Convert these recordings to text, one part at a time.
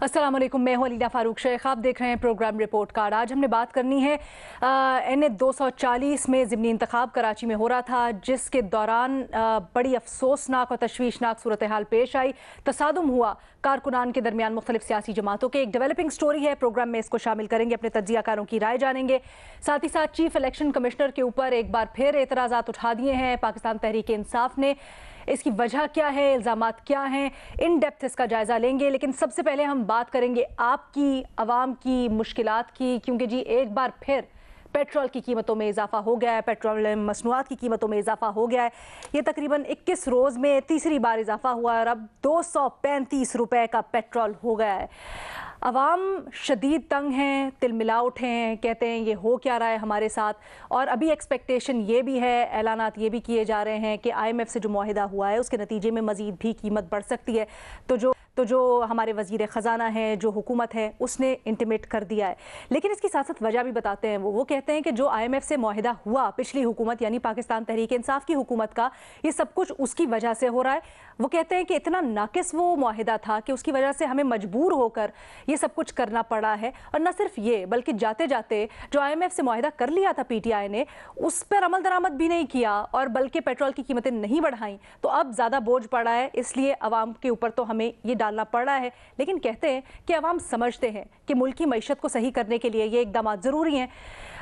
अस्सलाम वालेकुम, मैं हूं अलीना फारूक शेख। आप देख रहे हैं प्रोग्राम रिपोर्ट कार्ड। आज हमने बात करनी है NA 240 में ज़िमनी इंतखाब कराची में हो रहा था, जिसके दौरान बड़ी अफसोसनाक और तशवीशनाक सूरत हाल पेश आई। तसादुम हुआ कारकुनान के दरमियान मुख्तलिफ सियासी जमातों के। एक डेवलपिंग स्टोरी है, प्रोग्राम में इसको शामिल करेंगे, अपने तज्जियाकारों की राय जानेंगे। साथ ही साथ चीफ इलेक्शन कमिश्नर के ऊपर एक बार फिर एतराज़ात उठा दिए हैं पाकिस्तान तहरीक इंसाफ ने। इसकी वजह क्या है, इल्ज़ामात क्या हैं, इन डेप्थ इसका जायज़ा लेंगे। लेकिन सबसे पहले हम बात करेंगे आपकी, आवाम की मुश्किलात की, क्योंकि जी एक बार फिर पेट्रोल की कीमतों में इजाफा हो गया है, पेट्रोलियम मसनूआत की कीमतों में इजाफा हो गया है। ये तकरीबन 21 रोज़ में तीसरी बार इजाफा हुआ है और अब 235 रुपए का पेट्रोल हो गया है। अवाम शदीद तंग हैं, तिलमिला उठे हैं, कहते हैं ये हो क्या रहा है हमारे साथ। और अभी एक्सपेक्टेशन ये भी है, ऐलानात ये भी किए जा रहे हैं कि IMF से जो मुआहिदा हुआ है उसके नतीजे में मज़ीद भी कीमत बढ़ सकती है। तो जो हमारे वज़ीर ख़जाना है, जो हुकूमत है, उसने इंटीमेट कर दिया है। लेकिन इसकी साथ साथ वजह भी बताते हैं। वो कहते हैं कि जो IMF से मुआहिदा हुआ पिछली हुकूमत यानी पाकिस्तान तहरीक इंसाफ की हुकूमत का, ये सब कुछ उसकी वजह से हो रहा है। वो कहते हैं कि इतना नाकिस वो मुआहिदा था कि उसकी वजह से हमें मजबूर होकर ये सब कुछ करना पड़ा है। और न सिर्फ ये, बल्कि जाते जाते जो IMF से मुआहिदा कर लिया था PTI ने, उस पर अमल दरामद भी नहीं किया और बल्कि पेट्रोल की कीमतें नहीं बढ़ाई। तो अब ज़्यादा बोझ पड़ा है, इसलिए अवाम के ऊपर तो हमें ये डालना पड़ रहा है। लेकिन कहते हैं कि अवाम समझते हैं कि मुल्क की मईशत को सही करने के लिए ये इकदाम ज़रूरी हैं।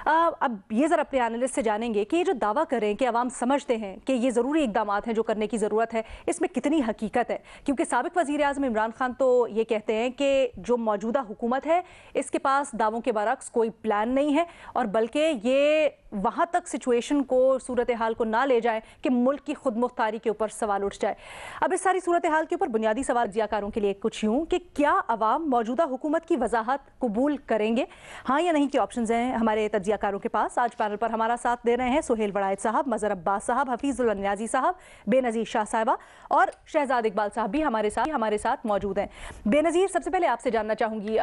अब ये ज़रा अपने एनालिस्ट से जानेंगे कि ये जो दावा करें कि अवाम समझते हैं कि ये ज़रूरी इकदाम हैं जो करने की ज़रूरत है, इसमें कितनी हकीकत है। क्योंकि साबिक़ वज़ीर आज़म इमरान खान तो ये कहते हैं कि जो मौजूदा हुकूमत है इसके पास दावों के बरक्स कोई प्लान नहीं है, और बल्कि ये वहाँ तक सिचुएशन को, सूरत हाल को ना ले जाए कि मुल्क की खुद मुख्तारी के ऊपर सवाल उठ जाए। अब इस सारी सूरत हाल के ऊपर बुनियादी सवाल तज्जियाकारों के लिए कुछ यूँ कि क्या अवाम मौजूदा हुकूमत की वजाहत कबूल करेंगे, हाँ या नहीं के ऑप्शन हैं हमारे तज्जियाकारों के पास। आज पैनल पर हमारा साथ दे रहे हैं सुहेल वड़ाइद साहब, मज़हर अब्बास साहब, हफीजुल नियाजी साहब, बेनज़ीर शाह साहिबा और शहजाद इकबाल साहब भी हमारे साथ मौजूद हैं। बेनज़ीर, सबसे पहले आपसे जानना चाहूँगी,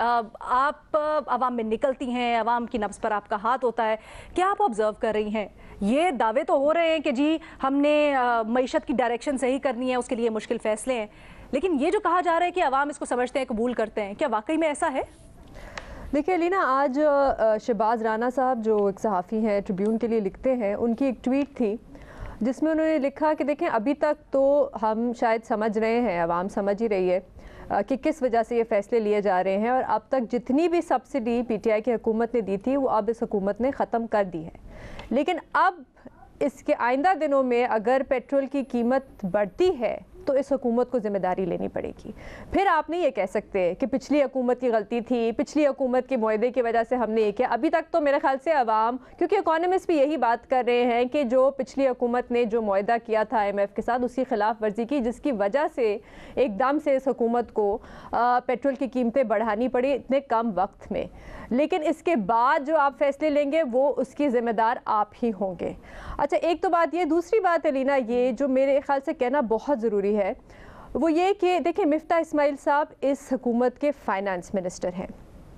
आप अवाम में निकलती हैं, अवाम की नब्ज़ पर आपका हाथ होता है, क्या आप ऑब्जर्व कर रही हैं? ये दावे तो हो रहे हैं कि जी हमने मईशत की डायरेक्शन सही करनी है, उसके लिए मुश्किल फ़ैसले हैं, लेकिन ये जो कहा जा रहा है कि अवाम इसको समझते हैं, कबूल करते हैं, क्या वाकई में ऐसा है? देखिए अलीना, आज शहबाज राना साहब जो एक सहाफ़ी हैं, ट्रिब्यून के लिए लिखते हैं, उनकी एक ट्वीट थी जिसमें उन्होंने लिखा कि देखें, अभी तक तो हम शायद समझ रहे हैं, आवाम समझ ही रही है कि किस वजह से ये फ़ैसले लिए जा रहे हैं, और अब तक जितनी भी सब्सिडी PTI की हुकूमत ने दी थी वो अब इस हुकूमत ने ख़त्म कर दी है। लेकिन अब इसके आइंदा दिनों में अगर पेट्रोल की कीमत बढ़ती है तो इस हुकूमत को ज़िम्मेदारी लेनी पड़ेगी। फिर आप नहीं ये कह सकते कि पिछली हुकूमत की गलती थी, पिछली हुकूमत के मुआहदे की वजह से हमने ये किया। अभी तक तो मेरे ख्याल से अवाम, क्योंकि इकोनॉमिस्ट भी यही बात कर रहे हैं कि जो पिछली हुकूमत ने जो मुआहदा किया था IMF के साथ, उसकी खिलाफ वर्जी की, जिसकी वजह से एकदम से इस हुकूमत को पेट्रोल की कीमतें बढ़ानी पड़ी इतने कम वक्त में। लेकिन इसके बाद जो आप फैसले लेंगे वो उसकी ज़िम्मेदार आप ही होंगे। अच्छा, एक तो बात ये। दूसरी बात अलीना, ये जो मेरे ख्याल से कहना बहुत ज़रूरी है वो ये कि देखिए, मिफ्ता इस्माइल साहब इस हुकूमत के फाइनेंस मिनिस्टर हैं।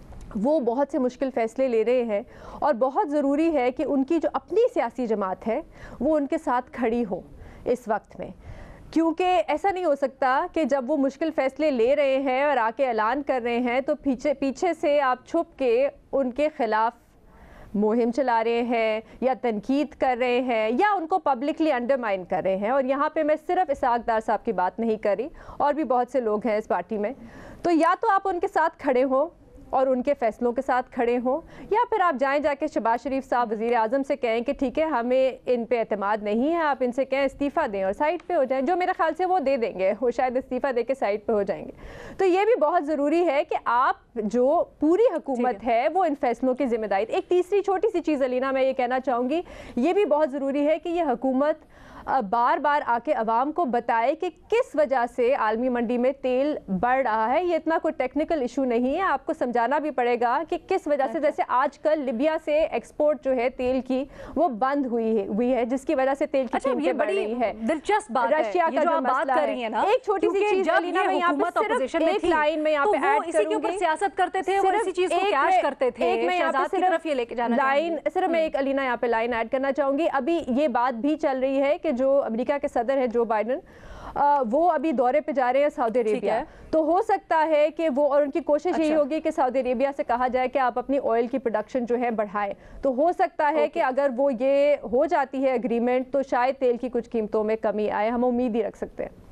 वो बहुत से मुश्किल फ़ैसले ले रहे हैं और बहुत ज़रूरी है कि उनकी जो अपनी सियासी जमात है वो उनके साथ खड़ी हो इस वक्त में, क्योंकि ऐसा नहीं हो सकता कि जब वो मुश्किल फ़ैसले ले रहे हैं और आके ऐलान कर रहे हैं तो पीछे से आप छुप के उनके ख़िलाफ़ मुहिम चला रहे हैं या तनकीद कर रहे हैं या उनको पब्लिकली अंडरमाइन कर रहे हैं। और यहाँ पे मैं सिर्फ इसहाक डार साहब की बात नहीं कर रही, और भी बहुत से लोग हैं इस पार्टी में। तो या तो आप उनके साथ खड़े हों और उनके फ़ैसलों के साथ खड़े हों, या फिर आप जाके शहबाज शरीफ साहब वज़ीर आज़म से कहें कि ठीक है, हमें इन पे एतमाद नहीं है, आप इनसे कहें इस्तीफ़ा दें और साइड पे हो जाएं, जो मेरे ख्याल से वो दे देंगे, वो शायद इस्तीफ़ा दे के साइड पे हो जाएंगे। तो ये भी बहुत ज़रूरी है कि आप जो पूरी हुकूमत है वो इन फैसलों की ज़िम्मेदारी। एक तीसरी छोटी सी चीज़ अलीना मैं ये कहना चाहूँगी, ये भी बहुत ज़रूरी है कि ये हुकूमत बार बार आके अवाम को बताए कि किस वजह से आलमी मंडी में तेल बढ़ रहा है। ये इतना कोई टेक्निकल इशू नहीं है, आपको समझाना भी पड़ेगा कि किस वजह से, जैसे आजकल लिबिया से एक्सपोर्ट जो है तेल की वो बंद हुई है जिसकी वजह से तेल की कीमतें बढ़ रही है। दिलचस्प बात है, रशिया का जो बात कर रही है ना, एक छोटी सी चीज अलीना, मैं यहाँ पे सिर्फ एक लाइन में यहाँ पे ऐड इसी के ऊपर सियासत करते थे, वो इसी चीज को कैश करते थे। एक मैं यहाँ पे सिर्फ ये लेके जाना लाइन, सिर्फ मैं एक अलीना यहाँ पे लाइन ऐड करना चाहूंगी। अभी ये बात भी चल रही है कि जो अमेरिका के सदर है जो बाइडन, वो अभी दौरे पे जा रहे हैं सऊदी अरेबिया, तो हो सकता है कि वो, और उनकी कोशिश यही होगी कि सऊदी अरेबिया से कहा जाए कि आप अपनी ऑयल की प्रोडक्शन जो है बढ़ाएं। तो हो सकता है कि अगर वो ये हो जाती है एग्रीमेंट, तो शायद तेल की कुछ कीमतों में कमी आए, हम उम्मीद ही रख सकते हैं।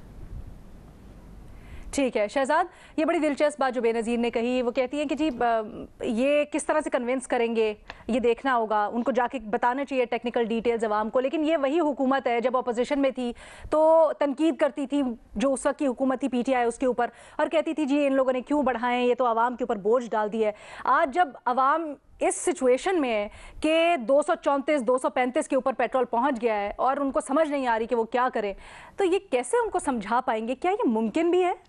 ठीक है शहजाद, ये बड़ी दिलचस्प बात जो बेनज़ीर ने कही, वो कहती हैं कि जी ये किस तरह से कन्विंस करेंगे, ये देखना होगा, उनको जाके बताना चाहिए टेक्निकल डिटेल्स अवाम को। लेकिन ये वही हुकूमत है जब अपोजिशन में थी तो तनकीद करती थी जो उस वक्त की हुकूमत थी PTI उसके ऊपर, और कहती थी जी इन लोगों ने क्यों बढ़ाएं, ये तो आवाम के ऊपर बोझ डाल दिया है। आज जब आवाम इस सिचुएशन में है कि 234 235 के ऊपर पेट्रोल पहुंच गया है और उनको समझ नहीं आ रही कि वो क्या करें, तो ये कैसे उनको समझा पाएंगे? क्या ये मुमकिन भी है?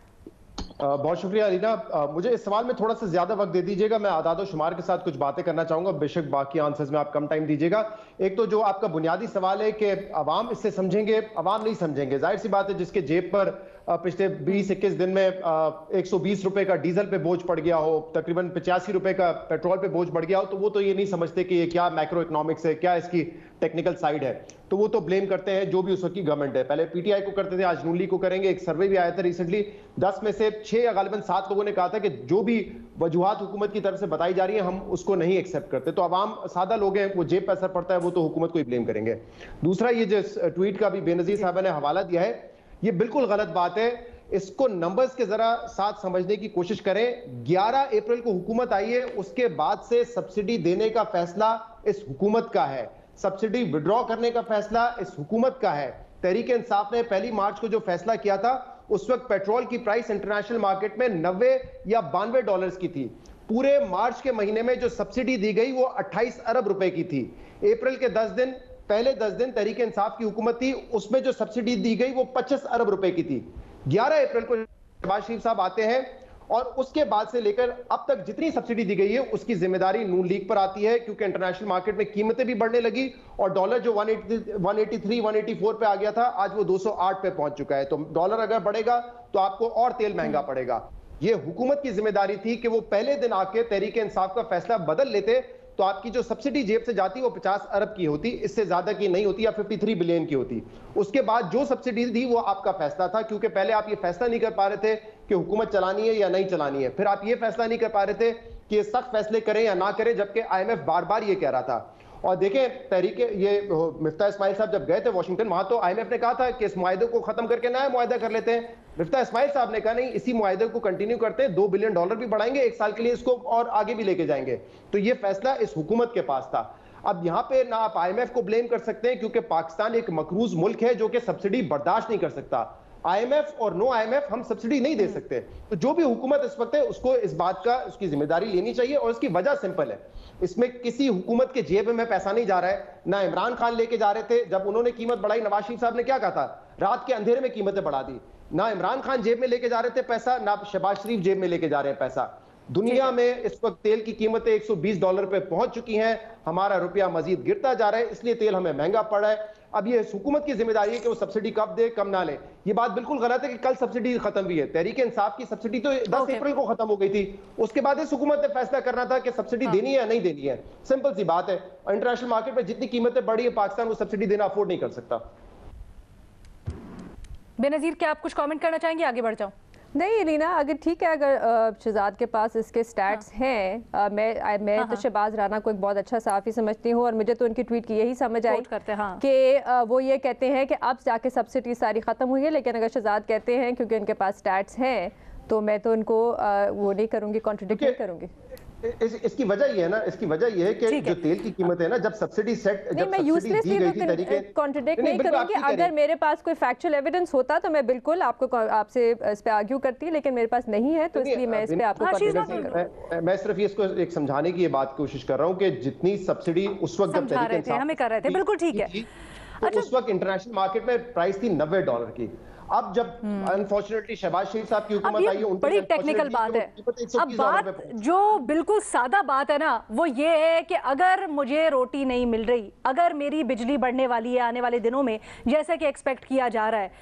बहुत शुक्रिया अलीना। मुझे इस सवाल में थोड़ा सा ज्यादा वक्त दे दीजिएगा, मैं आदाद शुमार के साथ कुछ बातें करना चाहूंगा, बेशक बाकी आंसर्स में आप कम टाइम दीजिएगा। एक तो जो आपका बुनियादी सवाल है कि अवाम इससे समझेंगे, अवाम नहीं समझेंगे। जाहिर सी बात है, जिसके जेब पर पिछले 20-21 दिन में 120 रुपए का डीजल पे बोझ पड़ गया हो, तकरीबन 85 रुपए का पेट्रोल पे बोझ पड़ गया हो, तो वो तो ये नहीं समझते कि ये क्या मैक्रो इकोनॉमिक्स है, क्या इसकी टेक्निकल साइड है। तो वो तो ब्लेम करते हैं जो भी उस वक्त की गवर्नमेंट है। पहले PTI को करते थे, आज नून लीग को करेंगे। एक सर्वे भी आया था रिसेंटली, 10 में से 6 या गालिबन 7 लोगों ने कहा था कि जो भी वजूहात हुकूमत की तरफ से बताई जा रही है हम उसको नहीं एक्सेप्ट करते। तो आवाम सादा लोग हैं, वो जेब पे असर पड़ता है, वो तो हुकूमत को ही ब्लेम करेंगे। दूसरा, ये जो ट्वीट का भी बेनजीर साहब ने हवाला दिया है, ये बिल्कुल गलत बात है। इसको नंबर्स के जरा साथ समझने की कोशिश करें। 11 अप्रैल को हुकूमत आई है, उसके बाद से सब्सिडी देने का फैसला इस हुकूमत का है, सब्सिडी विड्रॉ करने का फैसला इस हुकूमत का है। तहरीक इंसाफ ने 1 मार्च को जो फैसला किया था, उस वक्त पेट्रोल की प्राइस इंटरनेशनल मार्केट में 90 या 92 डॉलर्स की थी। पूरे मार्च के महीने में जो सब्सिडी दी गई वो 28 अरब रुपए की थी। अप्रैल के 10 दिन, पहले 10 दिन तहरीक इंसाफ की हुकूमत थी, उसमें जो सब्सिडी दी गई वो 25 अरब रुपए की थी। 11 अप्रैल को शहबाज शरीफ साहब आते हैं और उसके बाद से लेकर अब तक जितनी सब्सिडी दी गई है उसकी जिम्मेदारी नून लीग पर आती है, क्योंकि इंटरनेशनल मार्केट में कीमतें भी बढ़ने लगी और डॉलर जो 183 184 पे आ गया था, आज वो 208 पे पहुंच चुका है। तो डॉलर अगर बढ़ेगा तो आपको और तेल महंगा पड़ेगा। ये हुकूमत की जिम्मेदारी थी कि वो पहले दिन आके तहरीक इंसाफ का फैसला बदल लेते तो आपकी जो सब्सिडी जेब से जाती वो 50 अरब की होती, इससे ज्यादा की नहीं होती, या 53 बिलियन की होती। उसके बाद जो सब्सिडी थी वो आपका फैसला था, क्योंकि पहले आप ये फैसला नहीं कर पा रहे थे कि हुकूमत चलानी है या नहीं चलानी है। फिर आप ये फैसला नहीं कर पा रहे थे कि ये सख्त फैसले करें या ना करें, जबकि IMF बार बार ये कह रहा था। और देखें, तहरीक ये मिफ्ता इस्माइल साहब जब गए थे वॉशिंगटन, वहां तो IMF ने कहा था कि इस मुआहदे को खत्म करके नया मुआहदा कर लेते हैं। मिफ्ता इस्माइल साहब ने कहा नहीं, इसी मुआहदे को कंटिन्यू करते हैं, $2 बिलियन भी बढ़ाएंगे 1 साल के लिए, इसको और आगे भी लेके जाएंगे। तो ये फैसला इस हुकूमत के पास था। अब यहाँ पे ना आप IMF को ब्लेम कर सकते हैं, क्योंकि पाकिस्तान एक मकरूज मुल्क है जो कि सब्सिडी बर्दाश्त नहीं कर सकता। IMF और नो IMF हम सब्सिडी नहीं दे सकते। तो जो भी हुकूमत इस वक्त है उसको इस बात का उसकी जिम्मेदारी लेनी चाहिए, और इसकी वजह सिंपल है, इसमें किसी हुकूमत के जेब में पैसा नहीं जा रहा है। ना इमरान खान लेके जा रहे थे, जब उन्होंने कीमत बढ़ाई, नवाज शरीफ साहब ने क्या कहा था, रात के अंधेरे में कीमतें बढ़ा दी। ना इमरान खान जेब में लेके जा रहे थे पैसा, ना शहबाज शरीफ जेब में लेके जा रहे हैं पैसा। दुनिया में इस वक्त तेल की कीमतें $120 पे पहुंच चुकी हैं, हमारा रुपया मजीद गिरता जा रहा है, इसलिए तेल हमें महंगा पड़ रहा है। अब ये हुकूमत की जिम्मेदारी है कि वो सब्सिडी कब दे कब ना ले। ये बात बिल्कुल गलत है कि कल सब्सिडी खत्म हुई है। तहरीक इंसाफ की सब्सिडी तो 10 अप्रैल को खत्म हो गई थी, उसके बाद इस हुकूमत ने फैसला करना था कि सब्सिडी देनी है या नहीं देनी है। सिंपल सी बात है, इंटरनेशनल मार्केट में जितनी कीमतें बढ़ी है, पाकिस्तान वो सब्सिडी देना अफोर्ड नहीं कर सकता। बेनजीर, क्या आप कुछ कमेंट करना चाहेंगे? आगे बढ़ जाऊं। नहीं रीना, अगर ठीक है, अगर शहजाद के पास इसके स्टैट्स हैं, मैं तो शहबाज राना को एक बहुत अच्छा सहाफ़ी समझती हूँ, और मुझे तो उनकी ट्वीट की यही समझ आई कि वो ये कहते हैं कि अब जाके सब्सिडी सारी ख़त्म हुई है। लेकिन अगर शहजाद कहते हैं क्योंकि उनके पास स्टैट्स हैं, तो मैं तो उनको वो नहीं करूँगी, कॉन्ट्रडिक्ट नहीं करूँगी। इसकी वजह ये है ना, इसकी वजह ये है कि जो तेल की कीमत है ना, जब सब्सिडी सेट, जब सब्सिडी दी गई थी तरीके, कॉन्ट्रडिक्ट नहीं करूंगी। अगर मेरे पास कोई फैक्चुअल एविडेंस होता तो मैं बिल्कुल आपसे इस पे आर्ग्यू करती, लेकिन मेरे पास नहीं है, तो इसलिए मैं इस पे आपको कॉन्ट्रडिक्ट नहीं करूंगी। मैं सिर्फ इसको एक समझाने की ये बात कोशिश कर रहा हूं कि जितनी सब्सिडी उस वक्त जब तरीके हमें कर रहे थे, बिल्कुल ठीक है, उस वक्त इंटरनेशनल मार्केट में प्राइस थी $90 की। अब जब अनफॉर्चुनेटली शहबाज शरीफ साहब की हुकूमत आई है, बड़ी टेक्निकल बात है। अब बात जो बिल्कुल सादा बात है ना, वो ये है कि अगर मुझे रोटी नहीं मिल रही, अगर मेरी बिजली बढ़ने वाली है आने वाले दिनों में जैसा कि एक्सपेक्ट किया जा रहा है,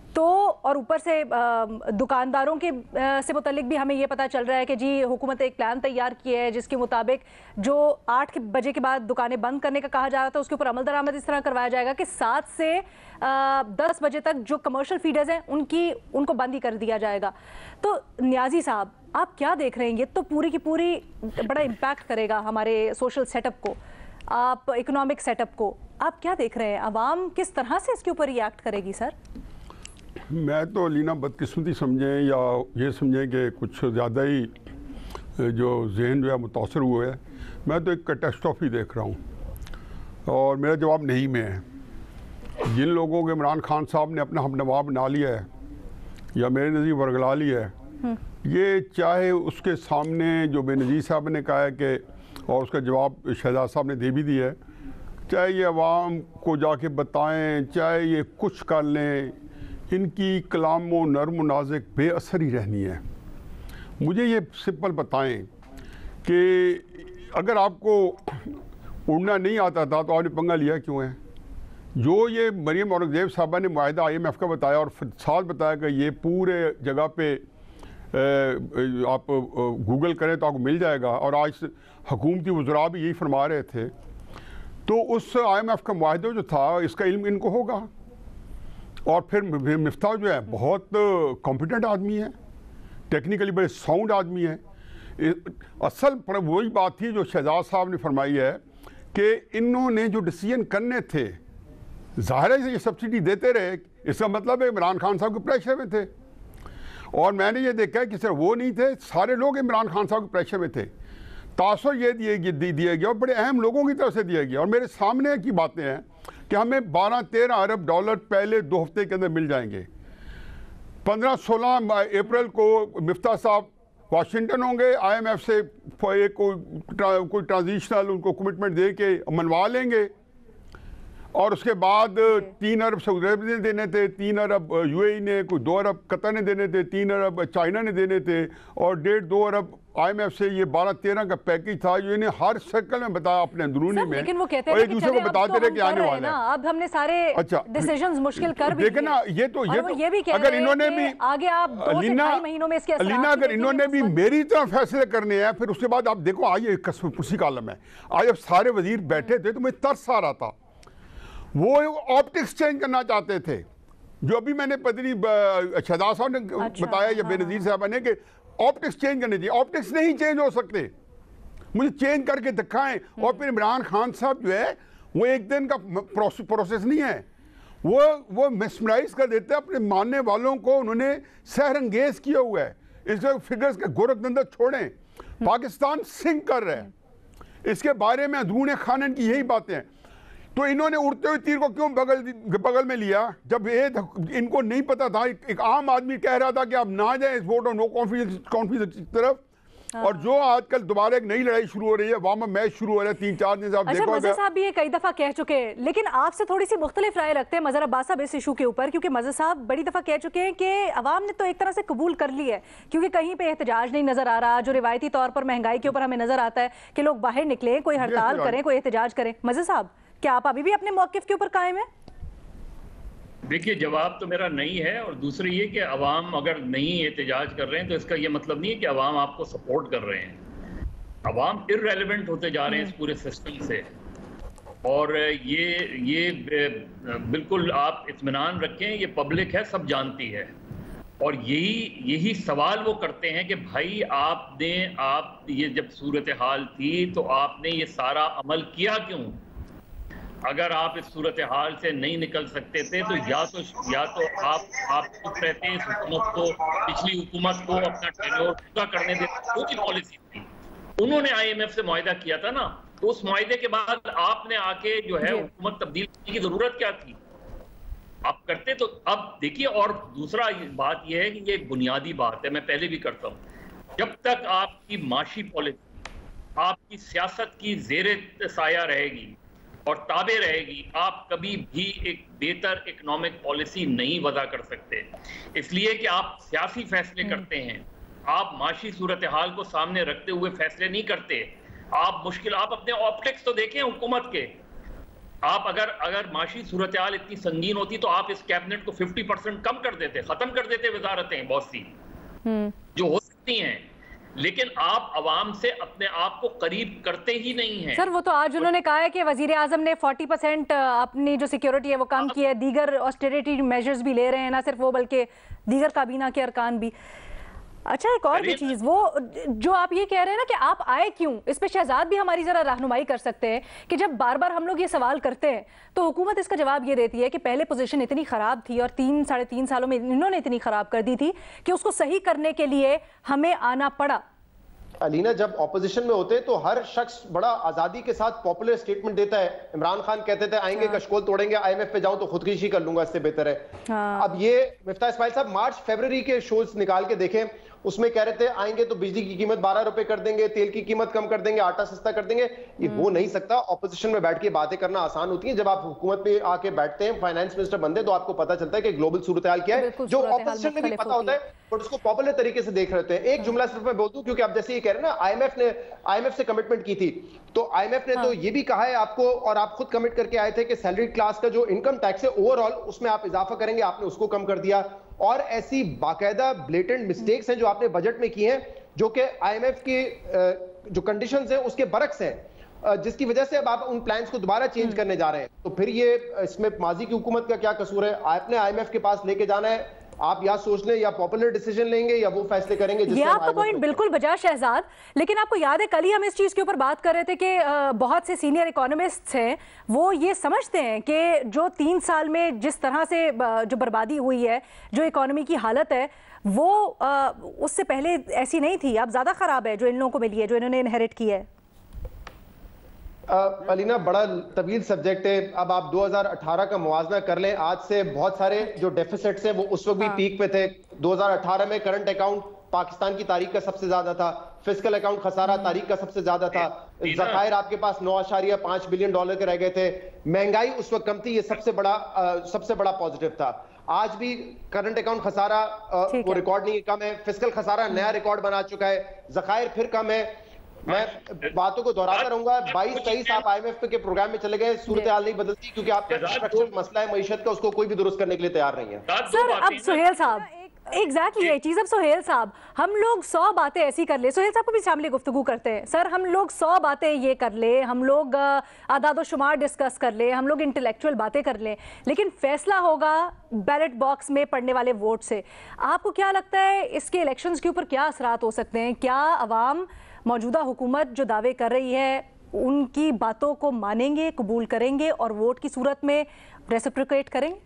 तो और ऊपर से दुकानदारों के से मुतल्लिक भी हमें ये पता चल रहा है कि जी हुकूमत एक प्लान तैयार किया है जिसके मुताबिक जो 8 बजे के बाद दुकानें बंद करने का कहा जा रहा था उसके ऊपर अमल दरामद इस तरह करवाया जाएगा कि 7 से 10 बजे तक जो कमर्शियल फीडर्स हैं उनको बंद ही कर दिया जाएगा। तो नियाजी साहब, आप क्या देख रहे हैं? ये तो पूरी की पूरी बड़ा इम्पैक्ट करेगा हमारे सोशल सेटअप को, आप इकोनॉमिक सेटअप को। आप क्या देख रहे हैं? आवाम किस तरह से इसके ऊपर रिएक्ट करेगी सर? मैं तो लीना बदकिस्मती समझें या ये समझें कि कुछ ज़्यादा ही जो जहन जो है मुतासर हुए है, मैं तो एक कैटास्ट्रॉफी देख रहा हूँ और मेरा जवाब नहीं में है। जिन लोगों के इमरान खान साहब ने अपना हमनवा बना लिया है या मेरे नज़ीर वर्गला लिया है, ये चाहे उसके सामने जो बेनज़ीर साहब ने कहा है कि और उसका जवाब शहजाद साहब ने दे भी दिया है, चाहे ये अवाम को जाके बताएं, चाहे ये कुछ कर लें, इनकी कलामो नर्म नाज़िक बेअसर ही रहनी है। मुझे ये सिंपल बताएं कि अगर आपको उड़ना नहीं आता था तो आपने पंगा लिया क्यों है? जो ये मरियम औरंगज़ेब साहबा ने मुआहिदा IMF का बताया और साथ बताया कि ये पूरे जगह पे आप गूगल करें तो आपको मिल जाएगा, और आज हुकूमती वज़रा भी यही फरमा रहे थे, तो उस IMF का मुआहिदा जो था इसका इल्म इनको होगा। और फिर मिफ्ताह जो है बहुत कॉम्पिटेंट आदमी है, टेक्निकली बड़े साउंड आदमी है। असल पर वही बात थी जो शहजाद साहब ने फरमाई है कि इन्होंने जो डिसीजन करने थे, ज़ाहिर है ये सब्सिडी देते रहे, इसका मतलब है इमरान खान साहब के प्रेशर में थे। और मैंने ये देखा है कि सिर्फ वो नहीं थे, सारे लोग इमरान खान साहब के प्रेशर में थे। तासुर ये दिया गया और बड़े अहम लोगों की तरफ से दिया गया। और मेरे सामने की बातें हैं कि हमें 12-13 अरब डॉलर पहले 2 हफ्ते के अंदर मिल जाएंगे। 15-16 अप्रैल को मिफ्ताह साहब वाशिंगटन होंगे, IMF से कोई ट्रांजिशनल उनको कमिटमेंट दे के मनवा लेंगे, और उसके बाद 3 अरब सऊदी अरब ने देने थे, 3 अरब UAE ने, कोई 2 अरब कतर ने देने थे, 3 अरब चाइना ने देने थे, और 1.5-2 अरब IMF से ये 12-13 का पैकेज था जो इन्हें हर सर्कल में बताया अपने अंदरूनी में, लेकिन वो कहते और एक दूसरे को बताते रहे कि आने वाला है। अब हमने सारे डिसीजंस मुश्किल कर भी देखे ना, ये तो अगर इन्होंने भी आगे आप 2 से 2.5 महीनों में इसके अलीना अगर इन्होंने भी मेरी तरह फैसले करने हैं, फिर उसके बाद आप देखो आज एक कसमपुसी का आलम है। आज जब सारे वजीर बैठे थे तो मुझे तरस आ रहा था, वो ऑप्टिक्स चेंज करना चाहते थे, जो अभी मैंने पत्नी शहजाद साहब ने बताया या बेनज़ीर साहब ने कि ऑप्टिक्स चेंज करनी चाहिए। ऑप्टिक्स नहीं चेंज हो सकते, मुझे चेंज करके दिखाएं। और फिर इमरान खान साहब जो है वो एक दिन का प्रोसेस नहीं है, वो मिसमराइज कर देते हैं अपने मानने वालों को। उन्होंने सहरंगेज किया हुआ है। इसके फिगर्स के गोरखधंधा छोड़ें, पाकिस्तान सिंक कर रहा है, इसके बारे में अंदरूनी खानन की यही बातें हैं। तो इन्होंने उड़ते हुए तीर को क्यों बगल में लिया, जब ये इनको नहीं पता था। एक आम आदमी कह रहा था कि आप ना जाएं इस वोट और नो कॉन्फिडेंस की तरफ। और जो आजकल दोबारा एक नई लड़ाई शुरू हो रही है, वार्म अप मैच शुरू हो रहा है 3-4 दिन से, आप देखो। मज़हर साहब भी ये कई दफ़ा कह चुके हैं, लेकिन आपसे थोड़ी सी मुख्तलिफ राय रखते हैं मज़हर अब्बास साहब इस इशू के ऊपर, क्योंकि मज़हर साहब बड़ी दफ़ा कह चुके हैं कि अवाम ने तो एक तरह से कबूल कर ली है, क्योंकि कहीं पे एहतजाज नहीं नजर आ रहा। जो रिवायती तौर पर महंगाई के ऊपर हमें नजर आता है कि लोग बाहर निकलें, कोई हड़ताल करें, कोई एहतजाज करें। मज़हर साहब, क्या आप अभी भी अपने मौक़िफ़ के ऊपर कायम हैं? देखिए, जवाब तो मेरा नहीं है, और दूसरी ये कि अवाम अगर नहीं एहतजाज कर रहे हैं तो इसका ये मतलब नहीं है कि अवाम आपको सपोर्ट कर रहे हैं। अवाम इररेलेवेंट होते जा रहे हैं इस पूरे सिस्टम से, और ये बिल्कुल आप इत्मीनान रखें, ये पब्लिक है, सब जानती है। और यही सवाल वो करते हैं कि भाई आप ये जब सूरत हाल थी तो आपने ये सारा अमल किया क्यों? अगर आप इस सूरत हाल से नहीं निकल सकते थे तो या तो आप चुप रहते, इस हुकूमत को, पिछली हुकूमत को अपना टेन्योर पूरा करने देते। वो की पॉलिसी थी, उन्होंने IMF से मुआहिदा किया था ना, तो उस मुआहिदे के बाद आपने आके जो है हुकूमत तब्दील करने की जरूरत क्या थी? आप करते तो। अब देखिए, और दूसरा बात यह है कि ये बुनियादी बात है, मैं पहले भी करता हूँ, जब तक आपकी माशी पॉलिसी, आपकी सियासत की ज़ेरे साया रहेगी और ताबे रहेगी, आप कभी भी एक बेहतर इकोनॉमिक पॉलिसी नहीं वज़ा कर सकते। इसलिए कि आप सियासी फैसले करते हैं, आप माशी सूरत हाल को सामने रखते हुए फैसले नहीं करते। आप अपने ऑप्टिक्स तो देखें हुकूमत के, आप अगर माशी सूरत हाल इतनी संगीन होती तो आप इस कैबिनेट को 50% कम कर देते, खत्म कर देते वजारतें बहुत सी जो हो सकती हैं, लेकिन आप अवाम से अपने आप को करीब करते ही नहीं हैं। सर वो तो आज उन्होंने कहा है कि वजीर आजम ने 40% अपनी जो सिक्योरिटी है वो कम की है, दीगर ऑस्टेरिटी मेजर्स भी ले रहे हैं, ना सिर्फ वो बल्कि दीगर काबीना के अरकान भी। अच्छा एक और भी चीज, वो जो आप ये कह रहे हैं ना कि आप आए क्यों, इस पे शहजाद भी हमारी जरा रहनुमाई कर सकते हैं कि जब बार बार हम लोग ये सवाल करते हैं तो हुकूमत इसका जवाब ये देती है कि पहले पोजीशन इतनी खराब थी और 3-3.5 सालों में इन्होंने इतनी खराब कर दी थी कि उसको सही करने के लिए हमें आना पड़ा। अलीना, जब ऑपोजिशन में होते तो हर शख्स बड़ा आजादी के साथ पॉपुलर स्टेटमेंट देता है। इमरान खान कहते थे आएंगे कशकोल तोड़ेंगे, IMF पे जाऊं तो खुदकुशी कर लूंगा, इससे बेहतर है। अब ये मिफ्ता इस्माइल साहब मार्च फरवरी के शोज निकाल के देखें, उसमें कह रहे थे आएंगे तो बिजली की कीमत 12 रुपए कर देंगे, तेल की कीमत कम कर देंगे, आटा सस्ता कर देंगे। ये हो नहीं सकता। ऑपोजिशन में बैठ के बातें करना आसान होती है, जब आप हुकूमत में आके बैठते हैं, फाइनेंस मिनिस्टर बनते हैं, तो आपको पता चलता है कि ग्लोबल सूरत हाल क्या है, जो ऑपोजिशन में भी पता होता है, बट उसको पॉपुलर तरीके से देख रहे हैं। एक जुमला सिर्फ मैं बोल दूं, क्योंकि आप जैसे ये कह रहे हैं ना, IMF से कमिटमेंट की थी, तो IMF ने तो ये भी कहा है आपको, और आप खुद कमिट करके आए थे कि सैलरी क्लास का जो इनकम टैक्स है ओवरऑल उसमें आप इजाफा करेंगे, आपने उसको कम कर दिया। और ऐसी बाकायदा ब्लेटेंट मिस्टेक्स हैं जो आपने बजट में की हैं, जो कि IMF की जो कंडीशंस हैं उसके बरक्स हैं, जिसकी वजह से अब आप उन प्लान्स को दोबारा चेंज करने जा रहे हैं। तो फिर ये इसमें माजी की हुकूमत का क्या कसूर है? आपने IMF के पास लेके जाना है, आप या सोच लें या पॉपुलर डिसीजन लेंगे या वो फैसले करेंगे। ये आपका पॉइंट बिल्कुल बजा शहजाद, लेकिन आपको याद है कल ही हम इस चीज के ऊपर बात कर रहे थे कि बहुत से सीनियर इकोनॉमिस्ट्स हैं, वो ये समझते हैं कि जो 3 साल में जिस तरह से जो बर्बादी हुई है, जो इकोनॉमी की हालत है, वो उससे पहले ऐसी नहीं थी, अब ज्यादा खराब है जो इन लोगों को मिली है, जो इन्होंने इनहेरिट की है। अलीना, बड़ा तवील सब्जेक्ट है। अब आप 2018 का मुवाजना कर लें, आज से बहुत सारे जो डेफिसिट्स हैं वो उस वक्त भी पीक पे थे। 2018 में करंट अकाउंट पाकिस्तान की तारीख का सबसे ज्यादा था, फिस्कल अकाउंट खसारा तारीख का सबसे ज्यादा था, ज़खायर आपके पास $9.5 बिलियन के रह गए थे, महंगाई उस वक्त कम थी, ये सबसे बड़ा पॉजिटिव था। आज भी करंट अकाउंट खसारा वो रिकॉर्ड नहीं कम है, फिस्कल खसारा नया रिकॉर्ड बना चुका है, ज़खायर फिर कम है। मैं बातों को दोहराता रहूंगा, 22-23 आप IMF के प्रोग्राम में चले गए, सूरत हाल नहीं बदलती, क्योंकि आपका स्ट्रक्चरल मसला है मईशत का, उसको कोई भी दुरुस्त करने के लिए तैयार नहीं है। सर अब सुहेल साहब, एग्जैक्टली ये चीज, अब सुहेल साहब, हम लोग 100 बातें ऐसी कर ले, सुहेल साहब को भी शामिल गुफ्तगू करते हैं सर, हम लोग 100 बातें ये कर ले, हम लोग आदाद शुमार डिस्कस कर ले, हम लोग इंटेलेक्चुअल बातें कर ले, लेकिन फैसला होगा बैलेट बॉक्स में पड़ने वाले वोट से। आपको क्या लगता है इसके इलेक्शंस के ऊपर क्या असरात हो सकते हैं? क्या अवाम मौजूदा हुकूमत जो दावे कर रही है उनकी बातों को मानेंगे, कबूल करेंगे और वोट की सूरत में रेसिप्रोकेट करेंगे?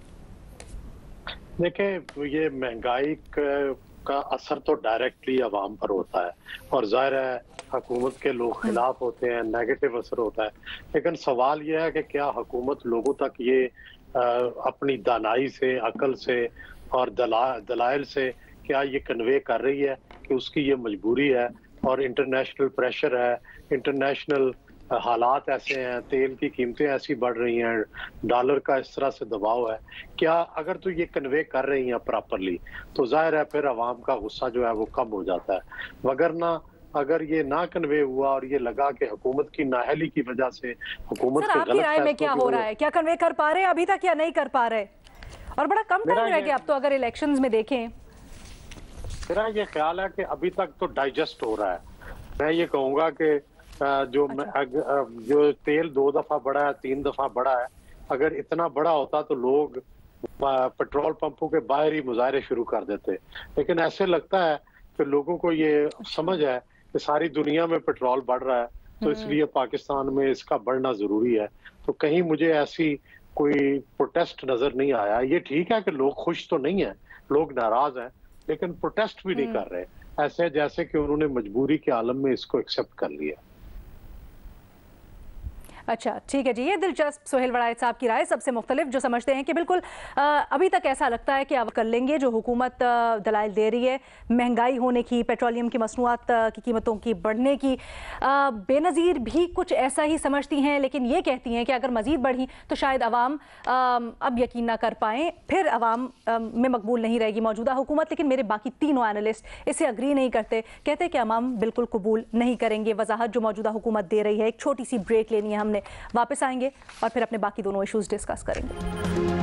देखिए, ये महंगाई का असर तो डायरेक्टली अवाम पर होता है, और जाहिर है हुकूमत के लोग खिलाफ होते हैं, नेगेटिव असर होता है। लेकिन सवाल यह है कि क्या हुकूमत लोगों तक ये अपनी दानाई से, अकल से और दलाइल से क्या ये कन्वे कर रही है कि उसकी ये मजबूरी है, और इंटरनेशनल प्रेशर है, इंटरनेशनल हालात ऐसे हैं, तेल की कीमतें ऐसी बढ़ रही हैं, डॉलर का इस तरह से दबाव है, क्या अगर तो ये कन्वे कर रही हैं प्रॉपरली तो जाहिर है फिर अवाम का गुस्सा जो है वो कम हो जाता है। वगरना अगर ये ना कन्वे हुआ और ये लगा कि हुकूमत की नाअहली की वजह से हुकूमत के गलत राय में क्या हो रहा है, क्या कन्वे कर पा रहे हैं अभी तक या नहीं कर पा रहे? और बड़ा कम टाइम रह गया अब तो, अगर इलेक्शंस में देखें। मेरा ये ख्याल है कि अभी तक तो डाइजेस्ट हो रहा है। मैं ये कहूँगा कि जो तेल 2 दफा बढ़ा है, 3 दफा बढ़ा है, अगर इतना बड़ा होता तो लोग पेट्रोल पंपों के बाहर ही मुजाहरे शुरू कर देते। लेकिन ऐसे लगता है कि लोगों को ये समझ है कि सारी दुनिया में पेट्रोल बढ़ रहा है, तो इसलिए पाकिस्तान में इसका बढ़ना जरूरी है। तो कहीं मुझे ऐसी कोई प्रोटेस्ट नजर नहीं आया। ये ठीक है कि लोग खुश तो नहीं है, लोग नाराज हैं, लेकिन प्रोटेस्ट भी नहीं कर रहे, ऐसे जैसे कि उन्होंने मजबूरी के आलम में इसको एक्सेप्ट कर लिया। अच्छा ठीक है जी, ये दिलचस्प सुहेल वड़ाइद साहब की राय, सबसे मुख्तलिफ, जो समझते हैं कि बिल्कुल अभी तक ऐसा लगता है कि अब कर लेंगे जो हुकूमत दलाइल दे रही है, महंगाई होने की, पेट्रोलियम की मसनूआत की कीमतों की बढ़ने की। बेनज़ीर भी कुछ ऐसा ही समझती हैं, लेकिन ये कहती हैं कि अगर मज़ीद बढ़ी तो शायद अवाम अब यकीन ना कर पाएँ, फिर अवाम में मकबूल नहीं रहेगी मौजूदा हुकूमत। लेकिन मेरे बाकी तीनों एनालिस्ट इससे अग्री नहीं करते, कहते हैं कि अवाम बिल्कुल कबूल नहीं करेंगे वजाहत जो मौजूदा हुकूमत दे रही है। एक छोटी सी ब्रेक लेनी है हमने। सामने। वापस आएंगे और फिर अपने बाकी दोनों इश्यूज डिस्कस करेंगे।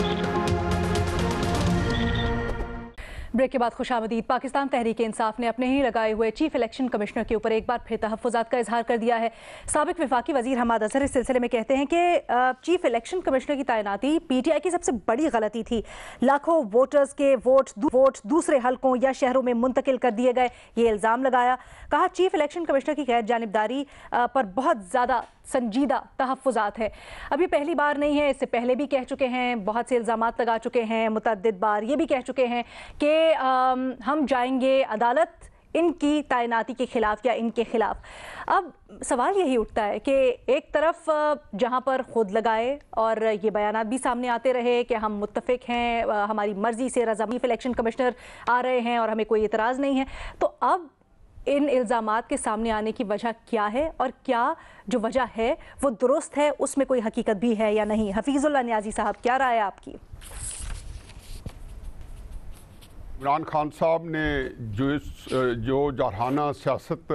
ब्रेक के बाद खुशामदीद। पाकिस्तान तहरीक इंसाफ ने अपने ही लगाए हुए चीफ इलेक्शन कमिश्नर के ऊपर एक बार फिर तहफ़्फ़ुज़ात का इजहार कर दिया है। साबिक वफाकी वज़ीर हमाद अज़हर इस सिलसिले में कहते हैं कि चीफ इलेक्शन कमिश्नर की तैनाती PTI की सबसे बड़ी गलती थी। लाखों वोटर्स के वोट दूसरे हलकों या शहरों में मुंतकिल कर दिए गए, ये इल्ज़ाम लगाया। कहा चीफ इलेक्शन कमिश्नर की गैर जानिबदारी पर बहुत ज़्यादा संजीदा तहफ़्फ़ुज़ात है। अभी पहली बार नहीं है, इससे पहले भी कह चुके हैं, बहुत से इल्ज़ामात लगा चुके हैं, मुतअद्दिद बार ये भी कह चुके हैं कि हम जाएंगे अदालत इनकी तैनाती के खिलाफ या इनके खिलाफ। अब सवाल यही उठता है कि एक तरफ जहां पर खुद लगाए और ये बयानात भी सामने आते रहे कि हम मुत्तफिक हैं, हमारी मर्जी से रज़ामंद इलेक्शन कमिश्नर आ रहे हैं और हमें कोई इतराज़ नहीं है, तो अब इन इल्ज़ामात के सामने आने की वजह क्या है और क्या जो वजह है वो दुरुस्त है, उसमें कोई हकीकत भी है या नहीं? हफीज़ुल्लाह नियाज़ी साहब, क्या राय है आपकी? इमरान खान साहब ने जो जारहाना सियासत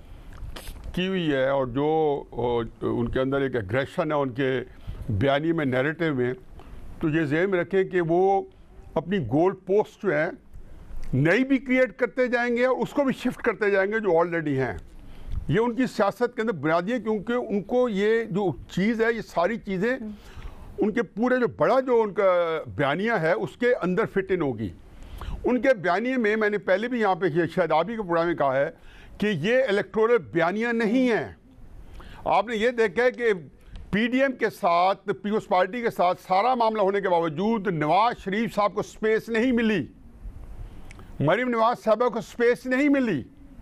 की हुई है और जो उनके अंदर एक एग्रेशन है उनके बयानी में, नैरेटिव में, तो ये ज़हन में रखें कि वो अपनी गोल पोस्ट जो है नई भी क्रिएट करते जाएंगे और उसको भी शिफ्ट करते जाएंगे जो ऑलरेडी हैं। ये उनकी सियासत के अंदर बुनियादी है, क्योंकि उनको ये जो चीज़ है, ये सारी चीज़ें उनके पूरे जो बड़ा जो उनका बयानिया है उसके अंदर फिट इन होगी। उनके बयानिए में मैंने पहले भी यहाँ पे शायद आप ही के प्रोग्राम में कहा है कि ये इलेक्टोरल बयानिया नहीं है। आपने ये देखा है कि PDM के साथ, पीपल्स पार्टी के साथ सारा मामला होने के बावजूद नवाज शरीफ साहब को स्पेस नहीं मिली, मरीम नवाज साहबा को स्पेस नहीं मिली।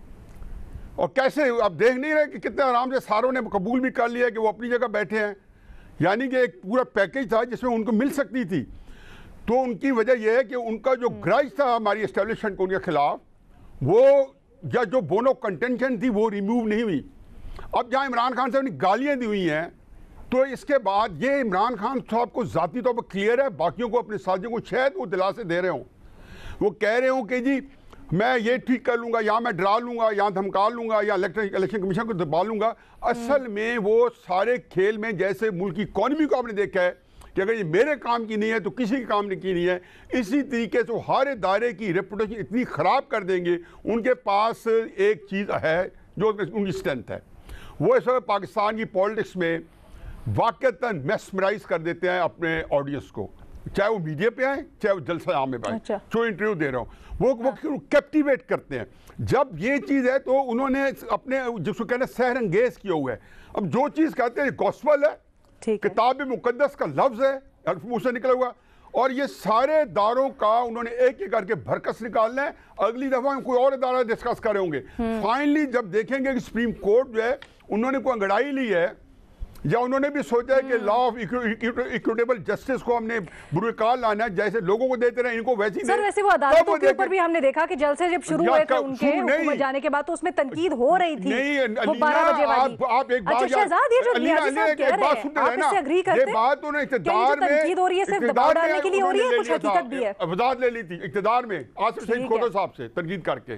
और कैसे आप देख नहीं रहे कि कितने आराम से सारों ने कबूल भी कर लिया कि वो अपनी जगह बैठे हैं, यानी कि एक पूरा पैकेज था जिसमें उनको मिल सकती थी। तो उनकी वजह यह है कि उनका जो ग्रज था हमारी एस्टेब्लिशमेंट को उनके खिलाफ, वो या जो बोनो कंटेंशन थी वो रिमूव नहीं हुई। अब जहाँ इमरान खान साहब ने गालियाँ दी हुई हैं, तो इसके बाद ये इमरान खान साहब को ज़ाती तौर पर क्लियर है, बाकियों को, अपने साथियों को शायद वो दिलासे दे रहे हों, वो कह रहे हों कि जी मैं ये ठीक कर लूँगा, या मैं डरा लूँगा, या धमका लूँगा, या इलेक्शन कमीशन को दबा लूँगा। असल में वो सारे खेल में, जैसे मुल्क की इकॉनमी को आपने देखा है कि अगर ये मेरे काम की नहीं है तो किसी के काम की नहीं है, इसी तरीके से हर इदारे की रेपुटेशन इतनी ख़राब कर देंगे। उनके पास एक चीज़ है जो उनकी स्ट्रेंथ है, वो इस वक्त पाकिस्तान की पॉलिटिक्स में वाक़तन मेस्मराइज कर देते हैं अपने ऑडियंस को, चाहे वो मीडिया पे आए, चाहे वो जलसा आम में आए। अच्छा। जो इंटरव्यू दे रहा हूँ वो कैप्टिवेट करते हैं। जब ये चीज़ है तो उन्होंने अपने जिसको कहना सहर अंगेज किया हुआ है। अब जो चीज़ कहते हैं गॉस्पेल है, किताब मुकद्दस का लफ्ज़ है, मुँह से निकला हुआ, और ये सारे दारों का उन्होंने एक एक करके भरकस निकालना है। अगली दफ़ा कोई और इदारा डिस्कस कर रहे होंगे। फाइनली जब देखेंगे कि सुप्रीम कोर्ट जो है उन्होंने कोई अंगड़ाई ली है, या उन्होंने भी सोचा है कि लॉ ऑफ इक्विटेबल जस्टिस को हमने बुरुकाल लाना है, जैसे लोगों को देते रहे इनको वैसे ही सर। वैसे वो अदालतों के ऊपर भी हमने देखा कि जलसे जब शुरू हुए थे उनके हुकूमत जाने के बाद, तो उसमें तनकीद हो रही थी। नहीं 12 बजे वाली। आप एक बात शहजाद, ये जो नियाज़ी साहब कह रहे हैं, आप इससे एग्री करते हैं? ये बात तो इक़्तिदार में तनकीद हो रही है, सिर्फ दबाव डालने के लिए हो रही है, कुछ हकीकत भी है? वज़ाहत ले ली थी इक़्तिदार में आसिफ सईद खोतो साहब से तनकीद करके।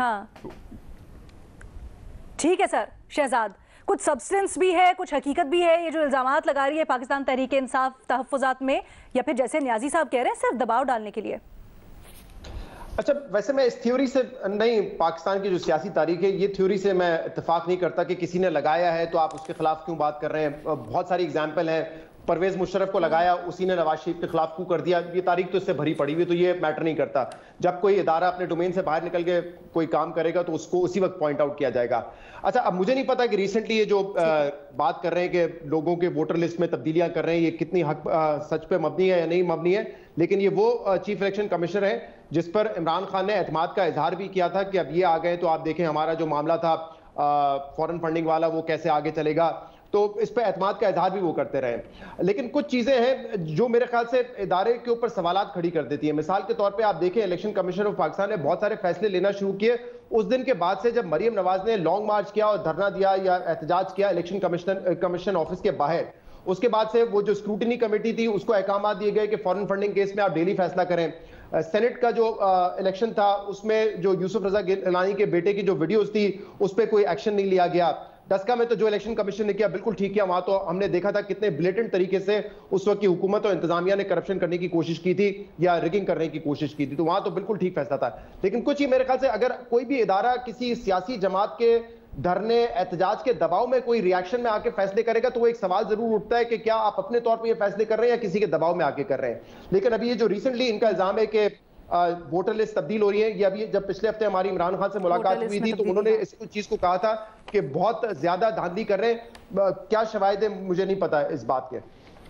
ठीक है सर शहजाद, कुछ सब्सटेंस भी है, कुछ हकीकत भी है ये जो इल्ज़ामात लगा रही है पाकिस्तान तहरीक इंसाफ तहफ़्फ़ुज़ात में, या फिर जैसे नियाज़ी साहब कह रहे हैं सिर्फ दबाव डालने के लिए? अच्छा, वैसे मैं इस थ्योरी से नहीं, पाकिस्तान की जो सियासी तारीख है ये थ्योरी से मैं इत्तेफाक नहीं करता कि किसी ने लगाया है तो आप उसके खिलाफ क्यों बात कर रहे हैं। बहुत सारी एग्जाम्पल है, परवेज मुशर्रफ को लगाया, उसी ने नवाज शरीफ के खिलाफ क्यों कर दिया, ये तारीख तो इससे भरी पड़ी हुई, तो ये मैटर नहीं करता। जब कोई इदारा अपने डोमेन से बाहर निकल के कोई काम करेगा तो उसको उसी वक्त पॉइंट आउट किया जाएगा। अच्छा, अब मुझे नहीं पता कि रिसेंटली ये जो बात कर रहे हैं कि लोगों के वोटर लिस्ट में तब्दीलियां कर रहे हैं, ये कितनी सच पे मबनी है या नहीं मबनी है, लेकिन ये वो चीफ इलेक्शन कमिश्नर है जिस पर इमरान खान ने एतमाद का इजहार भी किया था कि अब ये आ गए तो आप देखें हमारा जो मामला था फॉरेन फंडिंग वाला वो कैसे आगे चलेगा, तो इस पर एतमाद का इजहार भी वो करते रहे। लेकिन कुछ चीजें हैं जो मेरे ख्याल से इदारे के ऊपर सवालात खड़ी कर देती है। मिसाल के तौर पे आप देखें, इलेक्शन कमीशन ऑफ पाकिस्तान ने बहुत सारे फैसले लेना शुरू किए उस दिन के बाद से जब मरीम नवाज ने लॉन्ग मार्च किया और धरना दिया या एहतजाज किया इलेक्शन कमीशन ऑफिस के बाहर। उसके बाद से वो जो स्क्रूटिनी कमेटी थी उसको अहकाम दिए गए कि फॉरेन फंडिंग केस में आप डेली फैसला करें। सेनेट का जो इलेक्शन था उसमें जो यूसुफ रजा गिलानी के बेटे की जो वीडियोस थी उस पर कोई एक्शन नहीं लिया गया। डस्का में तो जो इलेक्शन कमीशन ने किया बिल्कुल ठीक किया। वहां तो हमने देखा था कितने ब्लेटेंट तरीके से उस वक्त की हुकूमत और इंतजामिया ने करप्शन करने की कोशिश की थी या रिगिंग करने की कोशिश की थी, तो वहां तो बिल्कुल ठीक फैसला था। लेकिन कुछ ही मेरे ख्याल से अगर कोई भी इदारा किसी सियासी जमात के धरने एहतजाज के दबाव में कोई रिएक्शन में आके फैसले करेगा तो वो एक सवाल जरूर उठता है कि क्या आप अपने तौर पर ये फैसले कर रहे हैं या किसी के दबाव में आके कर रहे हैं। लेकिन अभी ये जो रिसेंटली इनका इल्जाम है कि वोटर लिस्ट तब्दील हो रही है, ये अभी जब पिछले हफ्ते हमारी इमरान खान से मुलाकात हुई थी तो उन्होंने इस चीज को कहा था कि बहुत ज्यादा धांधली कर रहे हैं। क्या शवाहिद है मुझे नहीं पता इस बात के।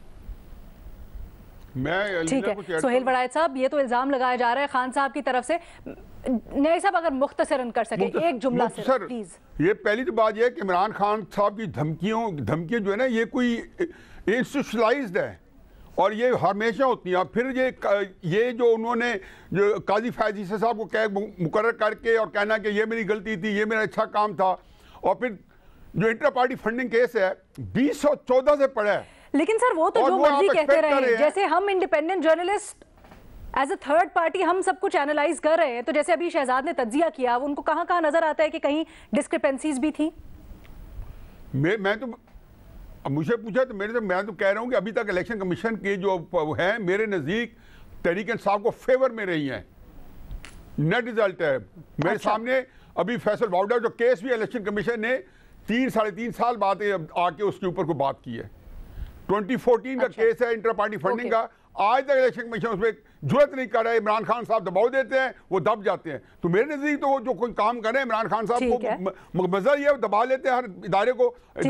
ठीक है सुहेल वड़ाइच साहब, ये तो इल्जाम लगाया जा रहा है खान साहब की तरफ से। नई साहब अगर मुख्तसरन कर सके एक जुमला से प्लीज। ये पहली तो बात ये कि इमरान खान साहब की धमकियां जो है ना ये कोई इंस्टीट्यूशनलाइज्ड है और ये हमेशा होती हैं। फिर ये जो उन्होंने जो काजी फैज ईसा साहब को मुकर्रर करके और कहना कि ये मेरी गलती थी, ये मेरा अच्छा काम था, और फिर जो इंटर पार्टी फंडिंग केस है 2014 से पड़ा है। लेकिन सर वो तो जो मर्जी कहते रहे, जैसे हम independent journalist as a third party हम सब कुछ एनालाइज कर रहे हैं, तो जैसे अभी शहजाद ने तज्जिया किया, उनको कहां नजर आता है कि कहीं डिस्क्रिपेंसीज भी थी? मैं तो मुझे पूछा तो मैं तो कह रहा हूं कि अभी तक इलेक्शन कमीशन के जो है मेरे नज़दीक तहरीक इंसाफ को फेवर में रही हैं। नेट रिजल्ट है मेरे सामने। अभी फैसल वाउडा जो केस भी इलेक्शन कमीशन ने 3-3.5 साल बाद आके उसके ऊपर को बात की है। 2014 का केस है इंटर पार्टी फंडिंग का। आज तक इलेक्शन कमीशन उसमें जरूरत नहीं कर रहा है। इमरान खान साहब दबाव देते हैं, वो दब जाते हैं। तो मेरे नजदीक तो वो जो कोई काम कर रहे हैं इमरान खान साहब को मजा ये दबा लेते हैं हर इदारे को।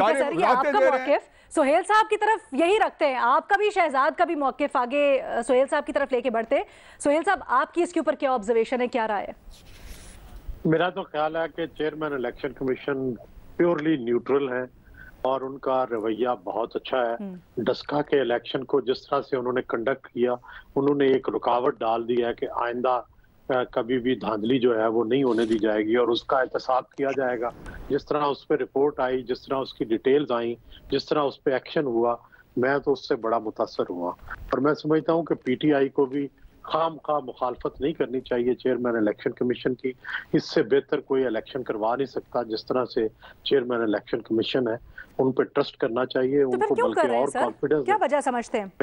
सुहेल साहब की तरफ यही रखते हैं, आपका भी शहजाद का भी मौकिफ आगे सुहेल साहब की तरफ लेके बढ़ते। सुहेल साहब आपकी इसके ऊपर क्या ऑब्जर्वेशन है, क्या राय है? मेरा तो ख्याल है कि chairman election commission purely neutral है और उनका रवैया बहुत अच्छा है। डस्का के इलेक्शन को जिस तरह से उन्होंने कंडक्ट किया, उन्होंने एक रुकावट डाल दी है कि आइंदा कभी भी धांधली जो है वो नहीं होने दी जाएगी और उसका एहतसाब किया जाएगा। जिस तरह उस पर रिपोर्ट आई, जिस तरह उसकी डिटेल्स आई, जिस तरह उस पर एक्शन हुआ, मैं तो उससे बड़ा मुतासर हुआ। और मैं समझता हूँ कि पीटीआई को भी खामखा मुखालफत नहीं करनी चाहिए चेयरमैन इलेक्शन कमीशन की। इससे बेहतर कोई इलेक्शन करवा नहीं सकता जिस तरह से चेयरमैन इलेक्शन कमीशन है। उन पर ट्रस्ट करना चाहिए, तो उनको बल्कि और कॉन्फिडेंस। क्या वजह समझते हैं?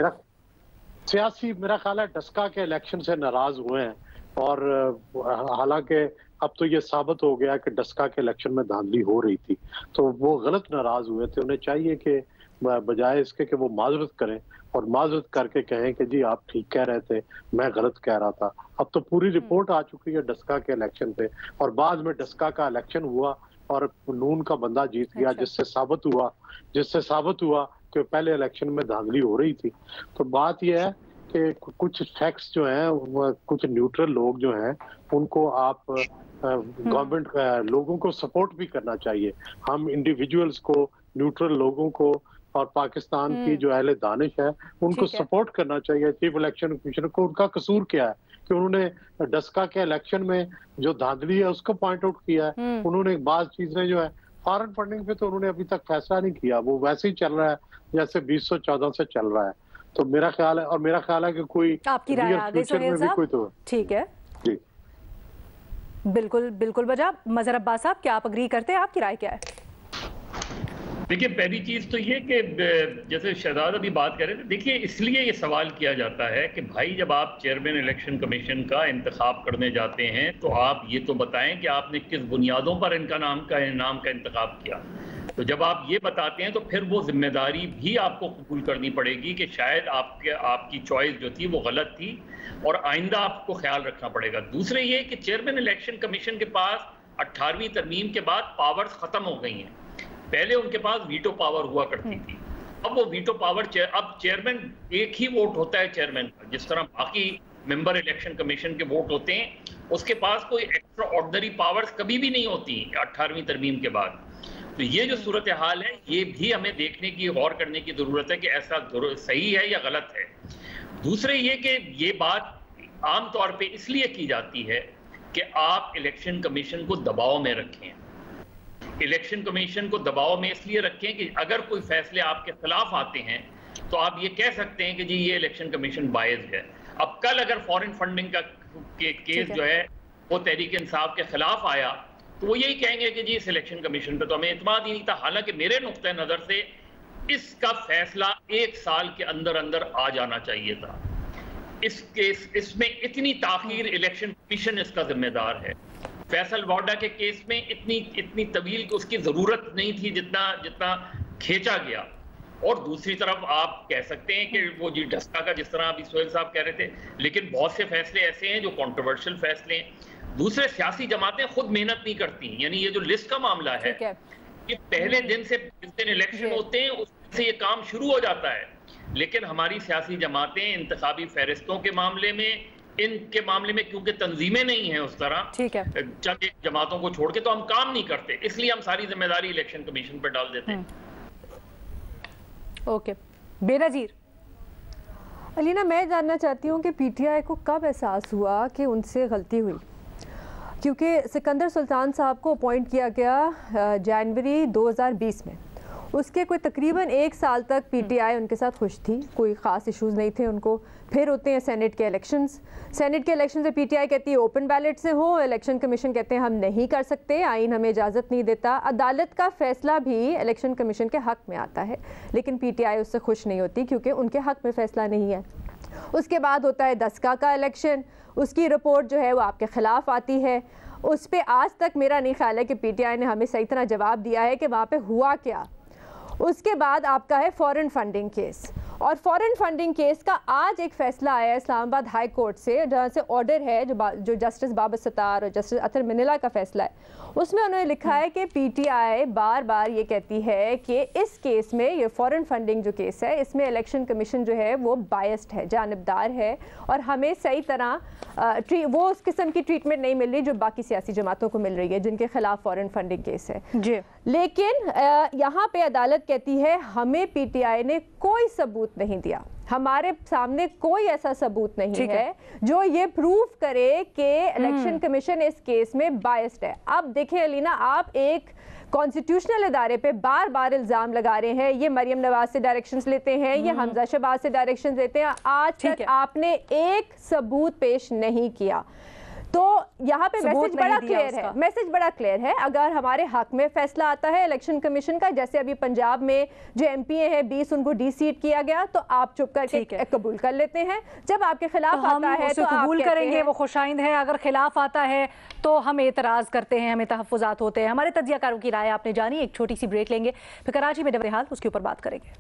मेरा ख्याल है डस्का के इलेक्शन से नाराज हुए हैं और हालांकि अब तो ये साबित हो गया कि डस्का के इलेक्शन में धांधली हो रही थी, तो वो गलत नाराज हुए थे। उन्हें चाहिए कि बजाय इसके कि वो माजरत करें और माजरत करके कहें कि जी आप ठीक कह रहे थे, मैं गलत कह रहा था। अब तो पूरी रिपोर्ट आ चुकी है डस्का के इलेक्शन पे और बाद में डस्का का इलेक्शन हुआ और नून का बंदा जीत गया, जिससे साबित हुआ कि पहले इलेक्शन में धांधली हो रही थी। तो बात यह है कि कुछ फैक्ट्स जो हैं, कुछ न्यूट्रल लोग जो हैं, उनको आप गवर्नमेंट लोगों को सपोर्ट भी करना चाहिए। हम इंडिविजुअल्स को, न्यूट्रल लोगों को और पाकिस्तान की जो अहले दानिश है उनको सपोर्ट करना चाहिए। चीफ इलेक्शन कमिश्नर को उनका कसूर क्या है कि उन्होंने डस्का के इलेक्शन में जो धांधली है उसको पॉइंट आउट किया है। उन्होंने बात चीजें जो है फॉरेन फंडिंग पे तो उन्होंने अभी तक फैसला नहीं किया, वो वैसे ही चल रहा है जैसे 2014 से चल रहा है। तो मेरा ख्याल है कि कोई आपकी राय आ गई सुहेल साहब? तो ठीक है जी, बिल्कुल बजा। मजहर अब्बास साहब क्या आप अग्री करते हैं? आपकी राय क्या है? देखिए पहली चीज तो ये कि जैसे शहजाद अभी बात कर रहे थे, देखिए इसलिए ये सवाल किया जाता है कि भाई जब आप चेयरमैन इलेक्शन कमीशन का इंतखाब करने जाते हैं तो आप ये तो बताएं कि आपने किस बुनियादों पर इनका नाम का इंतखाब किया। तो जब आप ये बताते हैं तो फिर वो जिम्मेदारी भी आपको कबूल करनी पड़ेगी कि शायद आपकी चॉइस जो थी वो गलत थी और आइंदा आपको ख्याल रखना पड़ेगा। दूसरे ये कि चेयरमैन इलेक्शन कमीशन के पास 18वीं तरमीम के बाद पावर्स खत्म हो गई हैं। पहले उनके पास वीटो पावर हुआ करती थी, अब वो वीटो पावर अब चेयरमैन एक ही वोट होता है चेयरमैन का, जिस तरह बाकी मेंबर इलेक्शन कमीशन के वोट होते हैं। उसके पास कोई एक्स्ट्रा ऑर्डिनरी पावर्स कभी भी नहीं होती 18वीं तरमीम के बाद। तो ये जो सूरत हाल है ये भी हमें देखने की, गौर करने की जरूरत है कि ऐसा सही है या गलत है। दूसरे ये कि ये बात आमतौर पे इसलिए की जाती है कि आप इलेक्शन कमीशन को दबाव में रखें। इलेक्शन कमीशन को दबाव में इसलिए रखें कि अगर कोई फैसले आपके खिलाफ आते हैं तो आप ये कह सकते हैं कि जी ये इलेक्शन कमीशन बायस्ड है। अब कल अगर फॉरेन फंडिंग का केस जो है वो तहरीक इंसाफ के खिलाफ आया तो वो यही कहेंगे कि जी सिलेक्शन कमीशन पे तो हमें इत्मीनान ही नहीं था। हालांकि मेरे नुक्ते नजर से इसका फैसला 1 साल के अंदर अंदर आ जाना चाहिए था। इस केस इसमें इतनी ताखीर इलेक्शन कमीशन इसका जिम्मेदार है। फैसल वाडा के केस में इतनी तवील उसकी जरूरत नहीं थी जितना खींचा गया। और दूसरी तरफ आप कह सकते हैं कि वो जी ढस्का का, जिस तरह अभी सोहेल साहब कह रहे थे, लेकिन बहुत से फैसले ऐसे हैं जो कंट्रोवर्शियल फैसले हैं। दूसरे सियासी जमातें खुद मेहनत नहीं करती, यानी ये जो लिस्ट का मामला है कि पहले दिन से जिस दिन इलेक्शन होते हैं उस दिन से ये काम शुरू हो जाता है, लेकिन हमारी सियासी जमातें इंतखाबी फहरिस्तों के मामले में, इनके मामले में क्योंकि तंजीमें नहीं है उस तरह, चंद जमातों को छोड़ के, तो हम काम नहीं करते, इसलिए हम सारी जिम्मेदारी इलेक्शन कमीशन पर डाल देते हैं। ओके, बेनजीर। अलीना, मैं जानना चाहती हूँ कि पीटीआई को कब एहसास हुआ कि उनसे गलती हुई, क्योंकि सिकंदर सुल्तान साहब को अपॉइंट किया गया जनवरी 2020 में। उसके कोई तकरीबन 1 साल तक पीटीआई उनके साथ खुश थी, कोई ख़ास इश्यूज़ नहीं थे उनको। फिर होते हैं सेनेट के इलेक्शंस। सेनेट के इलेक्शन से पीटीआई कहती है ओपन बैलेट से हो, इलेक्शन कमीशन कहते हैं हम नहीं कर सकते, आइन हमें इजाज़त नहीं देता। अदालत का फैसला भी इलेक्शन कमीशन के हक़ में आता है, लेकिन पीटीआई उससे खुश नहीं होती क्योंकि उनके हक़ में फ़ैसला नहीं है। उसके बाद होता है दस्का का इलेक्शन, उसकी रिपोर्ट जो है वो आपके ख़िलाफ़ आती है। उस पर आज तक मेरा नहीं ख्याल है कि पीटीआई ने हमें सही तरह जवाब दिया है कि वहाँ पर हुआ क्या। उसके बाद आपका है फॉरेन फंडिंग केस, और फॉरेन फंडिंग केस का आज एक फैसला आया है इस्लामाबाद हाई कोर्ट से, जहाँ से ऑर्डर है जो जस्टिस बाबर सत्तार और जस्टिस अतर मिनिला का फैसला है। उसमें उन्होंने लिखा है कि पीटीआई बार बार ये कहती है कि इस केस में, ये फॉरेन फंडिंग जो केस है, इसमें इलेक्शन कमीशन जो है वो बायस्ड है, जानिबदार है, और हमें सही तरह वो उस किस्म की ट्रीटमेंट नहीं मिल रही जो बाकी सियासी जमातों को मिल रही है जिनके खिलाफ फॉरेन फंडिंग केस है जी। लेकिन यहाँ पे अदालत कहती है हमें पीटीआई ने कोई सबूत नहीं दिया, हमारे सामने कोई ऐसा सबूत नहीं है जो ये प्रूव करे कि इलेक्शन कमीशन इस केस में बायस्ड है। अब देखिए अलीना, आप एक कॉन्स्टिट्यूशनल इदारे पे बार बार इल्जाम लगा रहे हैं, ये मरियम नवाज से डायरेक्शंस लेते हैं, ये हमजा शहबाज से डायरेक्शंस लेते हैं, आज तक आपने एक सबूत पेश नहीं किया। तो यहाँ पे मैसेज बड़ा क्लियर है, मैसेज बड़ा क्लियर है। अगर हमारे हक में फैसला आता है इलेक्शन कमीशन का, जैसे अभी पंजाब में जो एमपीए हैं 20 उनको डी-सीट किया गया, तो आप चुप करके कबूल कर लेते हैं। जब आपके खिलाफ आता है तो कबूल करेंगे, वो खुशाइंद है। अगर खिलाफ आता है तो हम एतराज करते हैं, हमें तहफ़्फ़ुज़ात होते हैं। हमारे तज्ज़ियाकारों की राय आपने जानी। एक छोटी सी ब्रेक लेंगे, फिर कराची में डेवलपिंग हाल उसके ऊपर बात करेंगे।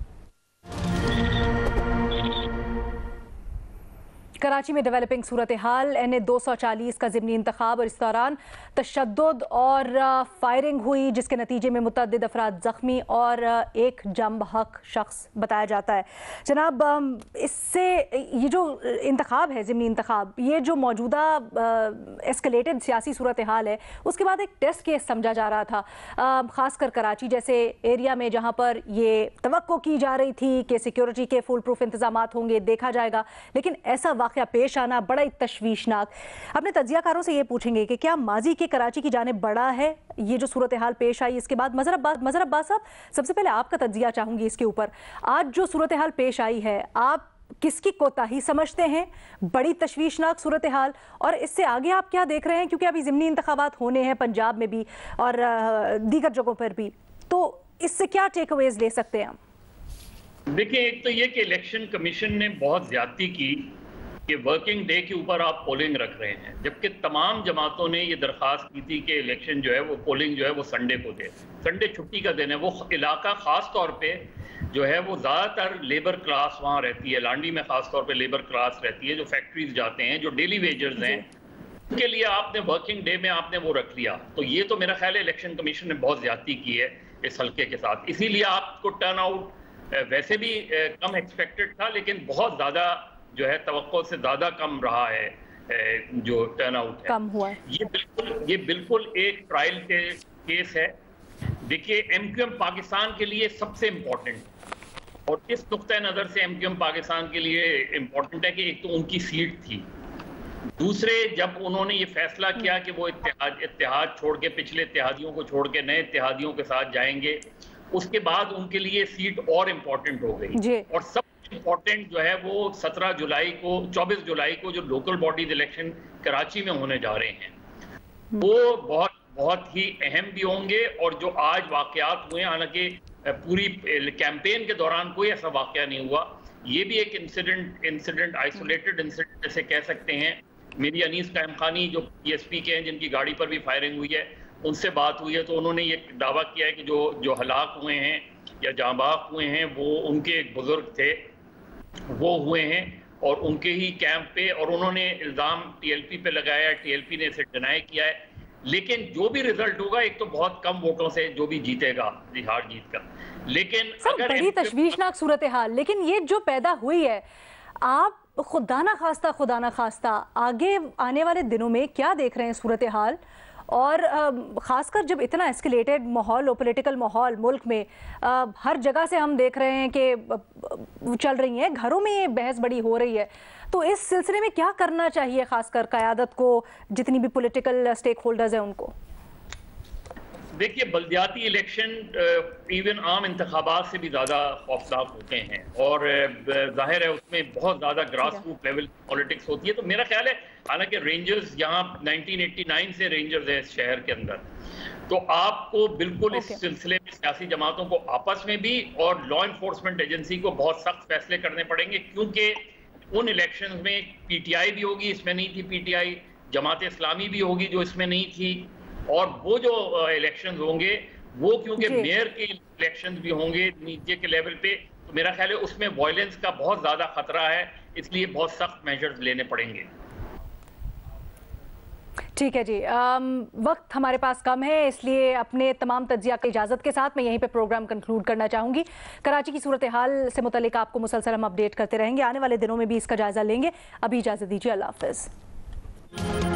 कराची में डेवलपिंग सूरत हाल, NA 240 का ज़िमनी इंतखाब, और इस दौरान तशद्दुद और फायरिंग हुई जिसके नतीजे में मुतअद्दिद अफराद ज़ख्मी और एक जम बहक शख्स बताया जाता है। जनाब, इससे ये जो इंतखाब है, ज़िमनी इंतखाब, ये जो मौजूदा एस्केलेटेड सियासी सूरत हाल है, उसके बाद एक टेस्ट केस समझा जा रहा था, ख़ासकर कराची जैसे एरिया में जहाँ पर ये तवक्को की जा रही थी कि सिक्योरिटी के फुल प्रूफ इंतजामात होंगे, देखा जाएगा, लेकिन ऐसा क्या पेश आना बड़ा ही तशवीशनाक। अपने तज्जियाकारों से ये पूछेंगे कि क्या माजी के कराची की जानिब बढ़ा है ये जो सूरत हाल पेश आई इसके बाद? मज़हर अब्बास साहब, सबसे पहले आपका तज्जिया चाहूंगी इसके ऊपर। आज जो सूरत हाल पेश आई है, आप किसकी कोताही समझते हैं? बड़ी तशवीशनाक सूरत हाल, और इससे आगे आप क्या देख रहे हैं? क्योंकि अभी ज़िमनी इंतखाबात होने हैं पंजाब में भी और दीगर जगहों पर भी, तो इससे क्या टेक अवेज ले सकते हैं हम? देखिए, एक तो ये कि इलेक्शन कमीशन ने बहुत ज्यादती की कि वर्किंग डे के ऊपर आप पोलिंग रख रहे हैं, जबकि तमाम जमातों ने ये दरख्वास्त की थी कि इलेक्शन जो है वो पोलिंग जो है वो संडे को दे। संडे छुट्टी का दिन है। वो इलाका ख़ास तौर पे जो है वो ज़्यादातर लेबर क्लास वहाँ रहती है, लांडी में ख़ास तौर पे लेबर क्लास रहती है, जो फैक्ट्रीज जाते हैं, जो डेली वेजर्स हैं, उनके लिए आपने वर्किंग डे में आपने वो रख लिया। तो ये तो मेरा ख्याल है इलेक्शन कमीशन ने बहुत ज्यादती की है इस हल्के के साथ। इसीलिए आपको टर्न आउट वैसे भी कम एक्सपेक्टेड था, लेकिन बहुत ज़्यादा जो है तवक्को से ज़्यादा कम रहा है जो टर्न आउट है, कम हुआ है। ये बिल्कुल एक ट्रायल के केस है। देखिए, MQM पाकिस्तान के लिए सबसे इम्पोर्टेंट, और इस नुक्ते नज़र से MQM पाकिस्तान के लिए इम्पोर्टेंट है कि एक तो उनकी सीट थी, दूसरे जब उन्होंने ये फैसला किया कि वो इत्तेहाद छोड़ के, पिछले इत्तेहादियों को छोड़ के नए इत्तेहादियों के साथ जाएंगे, उसके बाद उनके लिए सीट और इम्पोर्टेंट हो गई। और सब इम्पोर्टेंट जो है वो 24 जुलाई को जो लोकल बॉडीज इलेक्शन कराची में होने जा रहे हैं, वो बहुत बहुत ही अहम भी होंगे। और जो आज वाकयात हुए, हालांकि पूरी कैंपेन के दौरान कोई ऐसा वाकया नहीं हुआ, ये भी एक इंसिडेंट आइसोलेटेड इंसिडेंट जैसे कह सकते हैं। मेरी अनीस कायम खानी जो PSP के हैं, जिनकी गाड़ी पर भी फायरिंग हुई है, उनसे बात हुई है तो उन्होंने ये दावा किया है कि जो हलाक हुए हैं या जांबाक हुए हैं वो उनके एक बुजुर्ग थे, वो हुए हैं और उनके ही कैंप पे, और उन्होंने इल्ज़ाम TLP पे लगाया है। TLP ने इसे डिनाई किया है। लेकिन जो भी रिजल्ट होगा, एक तो बहुत कम वोटों से जो भी जीतेगा, हार जीत का, लेकिन सर बड़ी तशवीशनाक सूरत हाल। लेकिन ये जो पैदा हुई है, आप खुदा ना खास्ता आगे आने वाले दिनों में क्या देख रहे हैं सूरत हाल? और ख़ासकर जब इतना एस्केलेटेड माहौल और पॉलिटिकल माहौल मुल्क में हर जगह से हम देख रहे हैं कि चल रही है, घरों में ये बहस बड़ी हो रही है, तो इस सिलसिले में क्या करना चाहिए ख़ासकर क़यादत को, जितनी भी पॉलिटिकल स्टेक होल्डर्स हैं उनको? देखिए, बल्दियाती इलेक्शन इवन आम इंतखाबात से भी ज़्यादा खौफनाक होते हैं और जाहिर है उसमें बहुत ज़्यादा ग्रास रूट लेवल पॉलिटिक्स होती है। तो मेरा ख्याल है, हालांकि रेंजर्स यहाँ 1989 से रेंजर्स है इस शहर के अंदर, तो आपको बिल्कुल इस सिलसिले में सियासी जमातों को आपस में भी और लॉ इन्फोर्समेंट एजेंसी को बहुत सख्त फैसले करने पड़ेंगे, क्योंकि उन इलेक्शंस में PTI भी होगी, इसमें नहीं थी PTI, जमात इस्लामी भी होगी जो इसमें नहीं थी, और वो जो इलेक्शंस होंगे वो क्योंकि मेयर के इलेक्शंस भी होंगे नीचे के लेवल पे, तो मेरा ख्याल है उसमें वायलेंस का बहुत ज्यादा खतरा है, इसलिए बहुत सख्त मेजर्स लेने पड़ेंगे। ठीक है जी, वक्त हमारे पास कम है, इसलिए अपने तमाम तज्जिया की इजाज़त के साथ मैं यहीं पे प्रोग्राम कंक्लूड करना चाहूँगी। कराची की सूरत हाल से मुतल्लिक आपको मुसलसल हम अपडेट करते रहेंगे, आने वाले दिनों में भी इसका जायज़ा लेंगे। अभी इजाज़त दीजिए, अल्लाह हाफ़िज़।